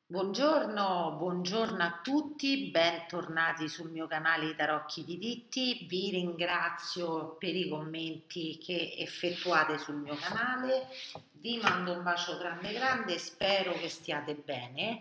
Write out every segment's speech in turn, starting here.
Buongiorno, buongiorno a tutti, bentornati sul mio canale I Tarocchi di Ditti. Vi ringrazio per i commenti che effettuate sul mio canale. Vi mando un bacio grande grande, spero che stiate bene.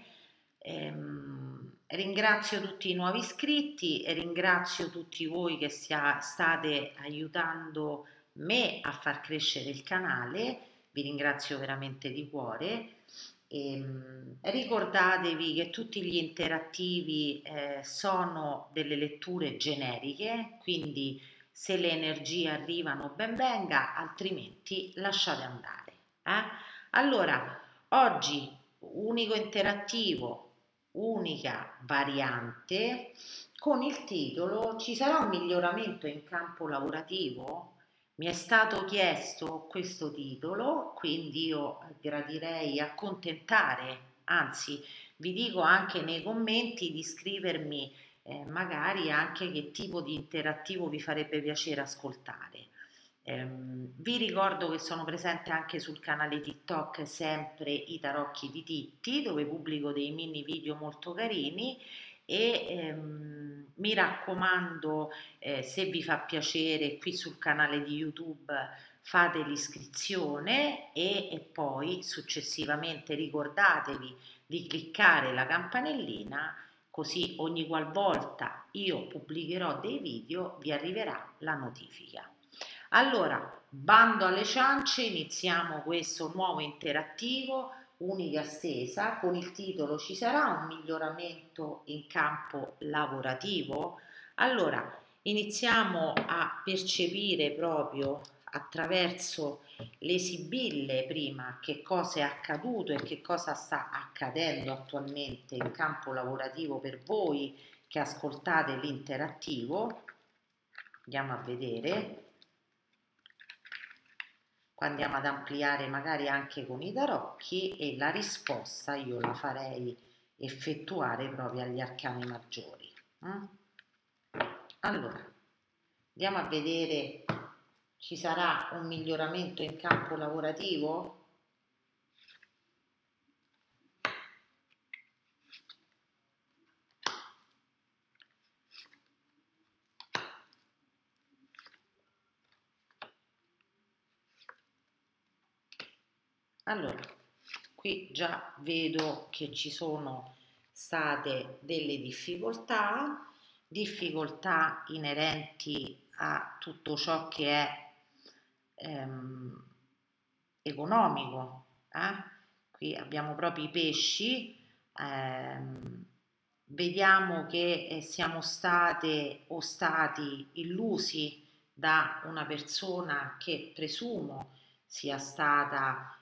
Ringrazio tutti i nuovi iscritti e ringrazio tutti voi che state aiutando me a far crescere il canale. Vi ringrazio veramente di cuore. Ricordatevi che tutti gli interattivi sono delle letture generiche, quindi se le energie arrivano ben venga, altrimenti lasciate andare. Allora, oggi unico interattivo, unica variante, con il titolo Ci sarà un miglioramento in campo lavorativo? Mi è stato chiesto questo titolo, quindi io gradirei accontentare, anzi vi dico anche nei commenti di scrivermi magari anche che tipo di interattivo vi farebbe piacere ascoltare. Vi ricordo che sono presente anche sul canale TikTok sempre I Tarocchi di Titti, dove pubblico dei mini video molto carini e mi raccomando, se vi fa piacere, qui sul canale di YouTube fate l'iscrizione e poi successivamente ricordatevi di cliccare la campanellina, così ogni qualvolta io pubblicherò dei video vi arriverà la notifica. Allora, bando alle ciance, iniziamo questo nuovo interattivo, unica stesa, con il titolo Ci sarà un miglioramento in campo lavorativo? Allora, iniziamo a percepire proprio attraverso le sibille prima che cosa è accaduto e che cosa sta accadendo attualmente in campo lavorativo per voi che ascoltate l'interattivo. Andiamo a vedere. Qua andiamo ad ampliare magari anche con i tarocchi e la risposta io la farei effettuare proprio agli arcani maggiori. Allora, andiamo a vedere, ci sarà un miglioramento in campo lavorativo? Allora, qui già vedo che ci sono state delle difficoltà inerenti a tutto ciò che è ehm, economico. Qui abbiamo proprio i pesci, vediamo che siamo state o stati illusi da una persona che presumo sia stata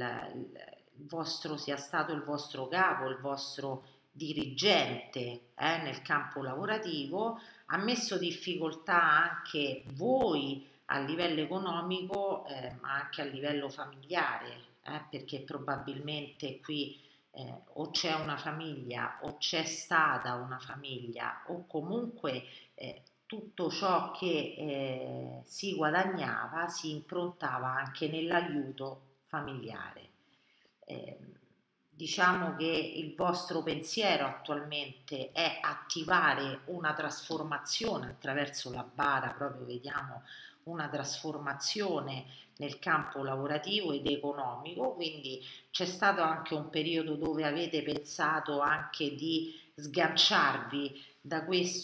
sia stato il vostro capo, il vostro dirigente nel campo lavorativo, ha messo difficoltà anche voi a livello economico, ma anche a livello familiare, perché probabilmente qui o c'è una famiglia o c'è stata una famiglia o comunque tutto ciò che si guadagnava si improntava anche nell'aiuto familiare. Eh, diciamo che il vostro pensiero attualmente è attivare una trasformazione attraverso la bara, proprio vediamo una trasformazione nel campo lavorativo ed economico, quindi c'è stato anche un periodo dove avete pensato anche di sganciarvi da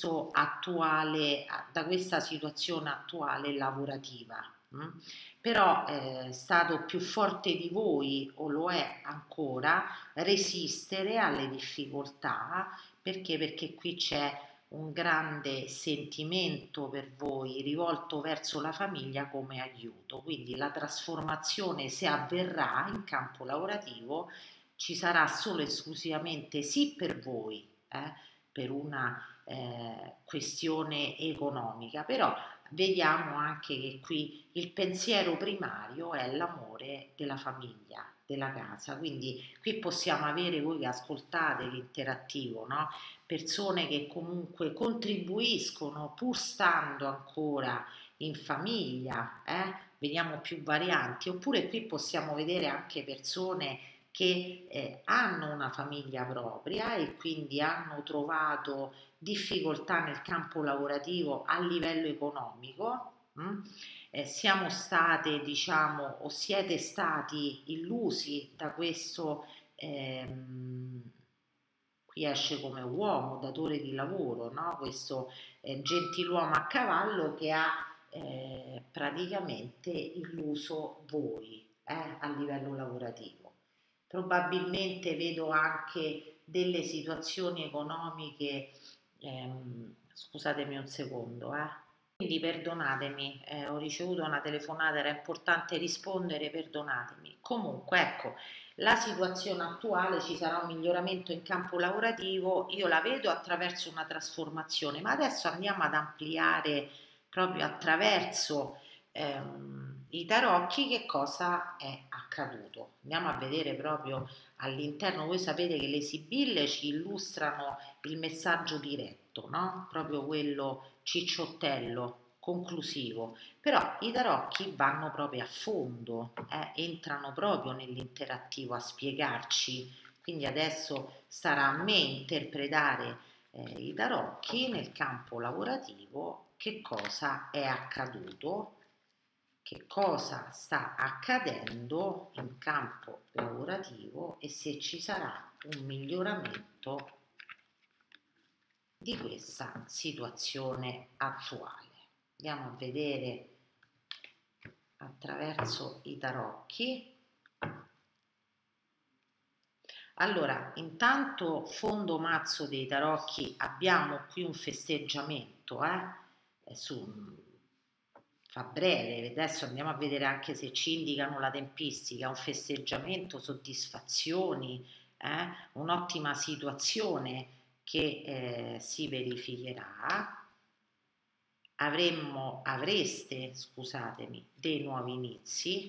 da questa situazione attuale lavorativa. Però è stato più forte di voi, o lo è ancora, resistere alle difficoltà, perché qui c'è un grande sentimento per voi rivolto verso la famiglia come aiuto. Quindi la trasformazione, se avverrà in campo lavorativo, ci sarà solo e esclusivamente sì per voi, per una questione economica, però vediamo anche che qui il pensiero primario è l'amore della famiglia, della casa, quindi qui possiamo avere, voi che ascoltate l'interattivo, no? Persone che comunque contribuiscono pur stando ancora in famiglia, vediamo più varianti, oppure qui possiamo vedere anche persone che hanno una famiglia propria e quindi hanno trovato difficoltà nel campo lavorativo a livello economico. Siamo state, diciamo, o siete stati illusi da questo, qui esce come uomo, datore di lavoro, no? Questo gentiluomo a cavallo che ha praticamente illuso voi a livello lavorativo. Probabilmente vedo anche delle situazioni economiche, scusatemi un secondo, quindi perdonatemi, ho ricevuto una telefonata, era importante rispondere, perdonatemi. Comunque, ecco, la situazione attuale, ci sarà un miglioramento in campo lavorativo, io la vedo attraverso una trasformazione, ma adesso andiamo ad ampliare proprio attraverso i tarocchi che cosa è accaduto. Andiamo a vedere proprio all'interno, voi sapete che le sibille ci illustrano il messaggio diretto, no? Proprio quello cicciottello, conclusivo, però i tarocchi vanno proprio a fondo, entrano proprio nell'interattivo a spiegarci, quindi adesso sarà a me interpretare i tarocchi nel campo lavorativo, che cosa è accaduto, che cosa sta accadendo in campo lavorativo e se ci sarà un miglioramento di questa situazione attuale. Andiamo a vedere attraverso i tarocchi. Allora, intanto fondo mazzo dei tarocchi abbiamo qui un festeggiamento, fa breve, adesso andiamo a vedere anche se ci indicano la tempistica, un festeggiamento, soddisfazioni, un'ottima situazione che si verificherà. Avreste, scusatemi, dei nuovi inizi,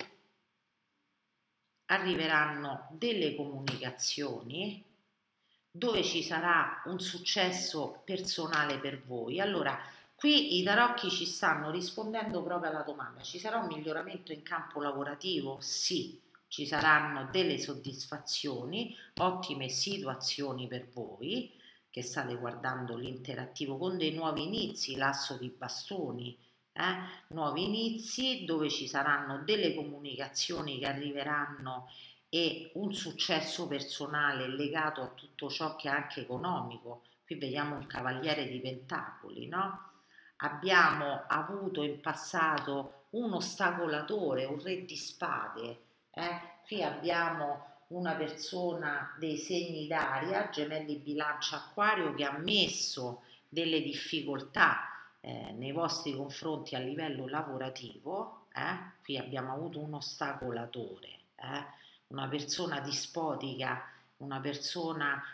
arriveranno delle comunicazioni dove ci sarà un successo personale per voi. Allora, qui i tarocchi ci stanno rispondendo proprio alla domanda: ci sarà un miglioramento in campo lavorativo? Sì, ci saranno delle soddisfazioni, ottime situazioni per voi che state guardando l'interattivo con dei nuovi inizi, l'asso di bastoni, nuovi inizi dove ci saranno delle comunicazioni che arriveranno e un successo personale legato a tutto ciò che è anche economico. Qui vediamo un cavaliere di pentacoli, no? Abbiamo avuto in passato un ostacolatore, un re di spade, qui abbiamo una persona dei segni d'aria, gemelli, bilancia, acquario, che ha messo delle difficoltà nei vostri confronti a livello lavorativo, qui abbiamo avuto un ostacolatore, una persona dispotica, una persona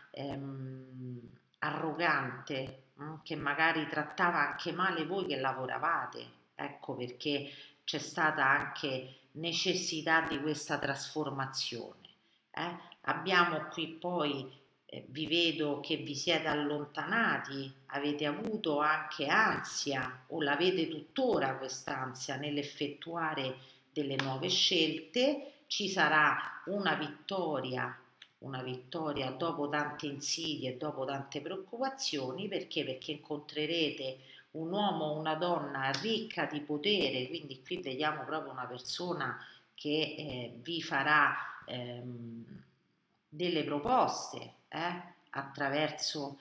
arrogante, che magari trattava anche male voi che lavoravate, ecco perché c'è stata anche necessità di questa trasformazione. Abbiamo qui poi, vi vedo che vi siete allontanati, avete avuto anche ansia o l'avete tuttora quest'ansia nell'effettuare delle nuove scelte, ci sarà una vittoria dopo tante insidie, dopo tante preoccupazioni, perché incontrerete un uomo o una donna ricca di potere, quindi qui vediamo proprio una persona che vi farà delle proposte attraverso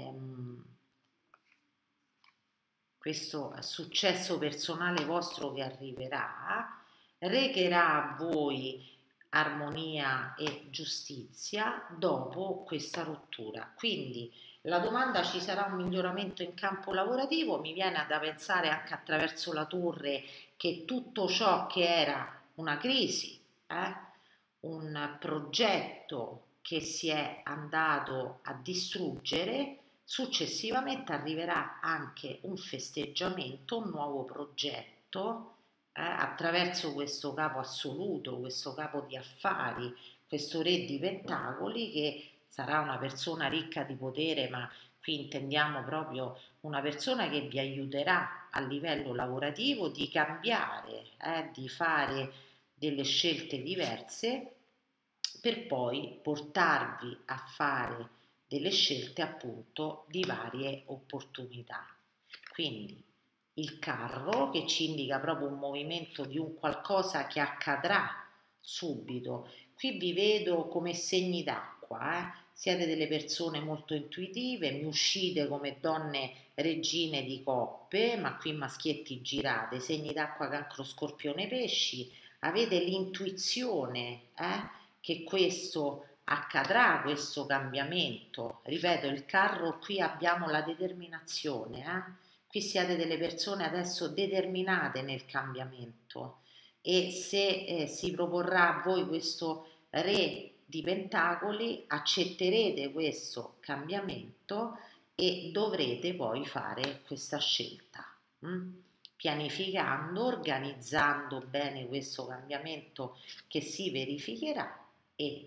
questo successo personale vostro che arriverà, recherà a voi armonia e giustizia dopo questa rottura. Quindi la domanda: ci sarà un miglioramento in campo lavorativo? Mi viene da pensare anche attraverso la torre che tutto ciò che era una crisi, un progetto che si è andato a distruggere, successivamente arriverà anche un festeggiamento, un nuovo progetto, attraverso questo capo assoluto, questo capo di affari, questo re di pentacoli, che sarà una persona ricca di potere, ma qui intendiamo proprio una persona che vi aiuterà a livello lavorativo di cambiare, di fare delle scelte diverse, per poi portarvi a fare delle scelte appunto di varie opportunità. Quindi il carro che ci indica proprio un movimento di un qualcosa che accadrà subito. Qui vi vedo come segni d'acqua, siete delle persone molto intuitive, mi uscite come donne regine di coppe, ma qui maschietti girate, segni d'acqua, cancro, scorpione, pesci, avete l'intuizione che questo accadrà, questo cambiamento. Ripeto, il carro, qui abbiamo la determinazione, qui siete delle persone adesso determinate nel cambiamento, e se si proporrà a voi questo re di pentacoli, accetterete questo cambiamento e dovrete poi fare questa scelta, pianificando, organizzando bene questo cambiamento che si verificherà, e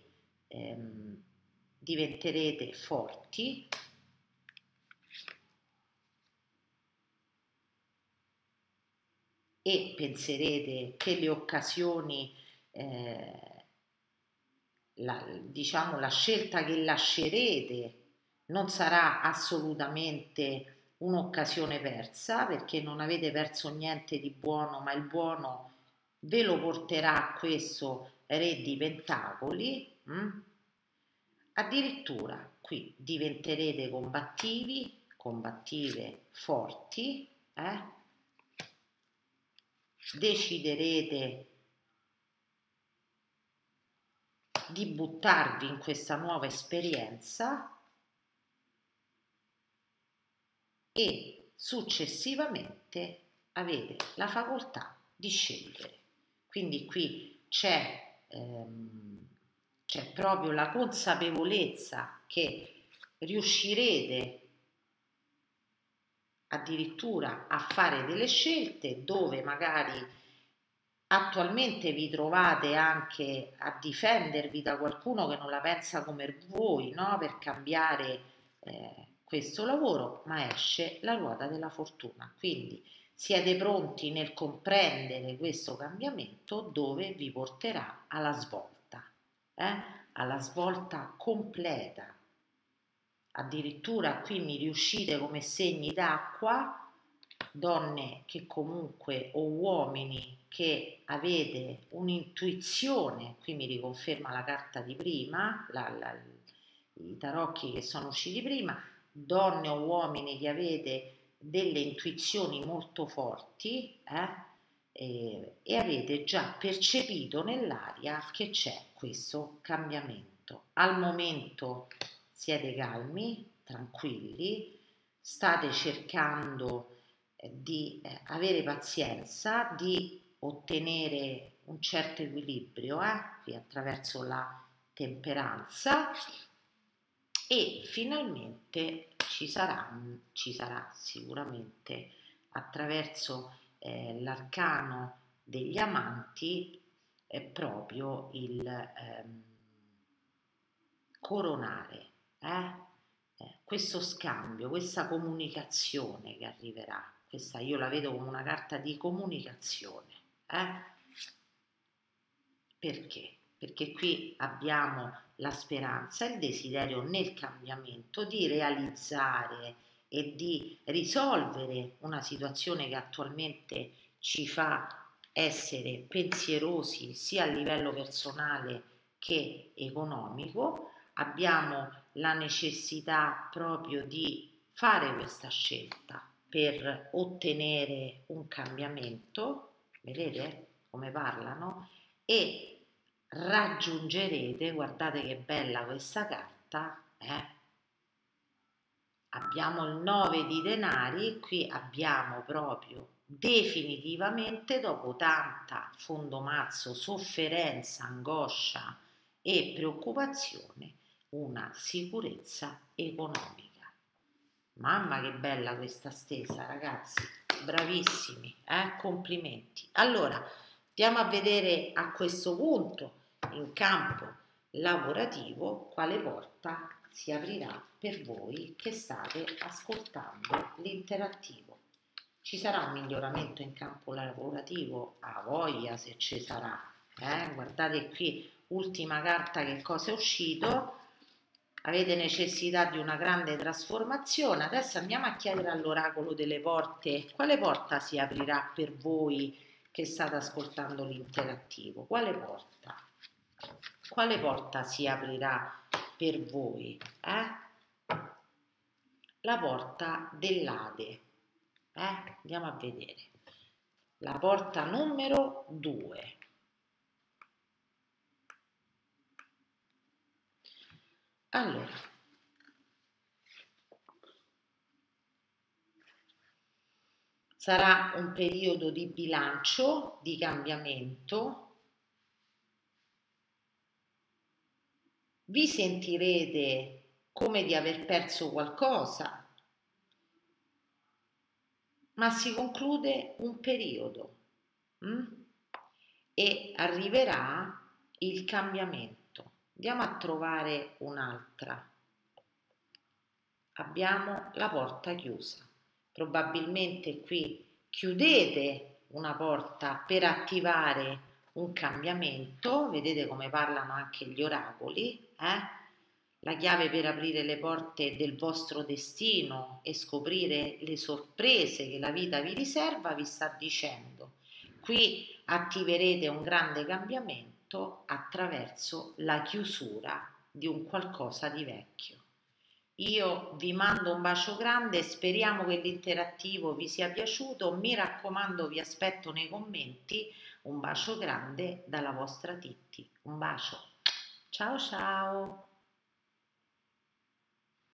diventerete forti e penserete che le occasioni, diciamo la scelta che lascerete non sarà assolutamente un'occasione persa, perché non avete perso niente di buono, ma il buono ve lo porterà questo re di pentacoli. Addirittura qui diventerete combattivi, combattive, forti, deciderete di buttarvi in questa nuova esperienza e successivamente avete la facoltà di scegliere. Quindi qui c'è proprio la consapevolezza che riuscirete addirittura a fare delle scelte dove magari attualmente vi trovate anche a difendervi da qualcuno che non la pensa come voi, no? Per cambiare questo lavoro, ma esce la ruota della fortuna. Quindi siete pronti nel comprendere questo cambiamento dove vi porterà alla svolta completa. Addirittura qui mi riuscite come segni d'acqua, donne che comunque, o uomini che avete un'intuizione, qui mi riconferma la carta di prima, i tarocchi che sono usciti prima, donne o uomini che avete delle intuizioni molto forti, e avete già percepito nell'aria che c'è questo cambiamento. Al momento siete calmi, tranquilli, state cercando di avere pazienza, di ottenere un certo equilibrio qui attraverso la temperanza, e finalmente ci sarà sicuramente attraverso l'arcano degli amanti proprio il coronare questo scambio, questa comunicazione che arriverà. Questa io la vedo come una carta di comunicazione. Perché? Perché qui abbiamo la speranza, il desiderio nel cambiamento, di realizzare e di risolvere una situazione che attualmente ci fa essere pensierosi sia a livello personale che economico. Abbiamo la necessità proprio di fare questa scelta per ottenere un cambiamento, vedete come parlano, e raggiungerete, guardate che bella questa carta, abbiamo il 9 di denari, qui abbiamo proprio definitivamente, dopo tanta fondomazzo, sofferenza, angoscia e preoccupazione, una sicurezza economica. Mamma che bella questa stesa, ragazzi, bravissimi, complimenti. Allora, andiamo a vedere a questo punto in campo lavorativo quale porta si aprirà per voi che state ascoltando l'interattivo. Ci sarà un miglioramento in campo lavorativo? A voglia, se ci sarà. Guardate qui, ultima carta, che cosa è uscito? Avete necessità di una grande trasformazione. Adesso andiamo a chiedere all'oracolo delle porte quale porta si aprirà per voi che state ascoltando l'interattivo. Quale porta? Quale porta si aprirà per voi? La porta dell'Ade. Andiamo a vedere. La porta numero 2. Allora, sarà un periodo di bilancio, di cambiamento. Vi sentirete come di aver perso qualcosa, ma si conclude un periodo e arriverà il cambiamento. Andiamo a trovare un'altra. Abbiamo la porta chiusa. Probabilmente qui chiudete una porta per attivare un cambiamento. Vedete come parlano anche gli oracoli, La chiave per aprire le porte del vostro destino e scoprire le sorprese che la vita vi riserva vi sta dicendo: qui attiverete un grande cambiamento attraverso la chiusura di un qualcosa di vecchio. Io vi mando un bacio grande, speriamo che l'interattivo vi sia piaciuto, mi raccomando vi aspetto nei commenti. Un bacio grande dalla vostra Titti, un bacio, ciao ciao!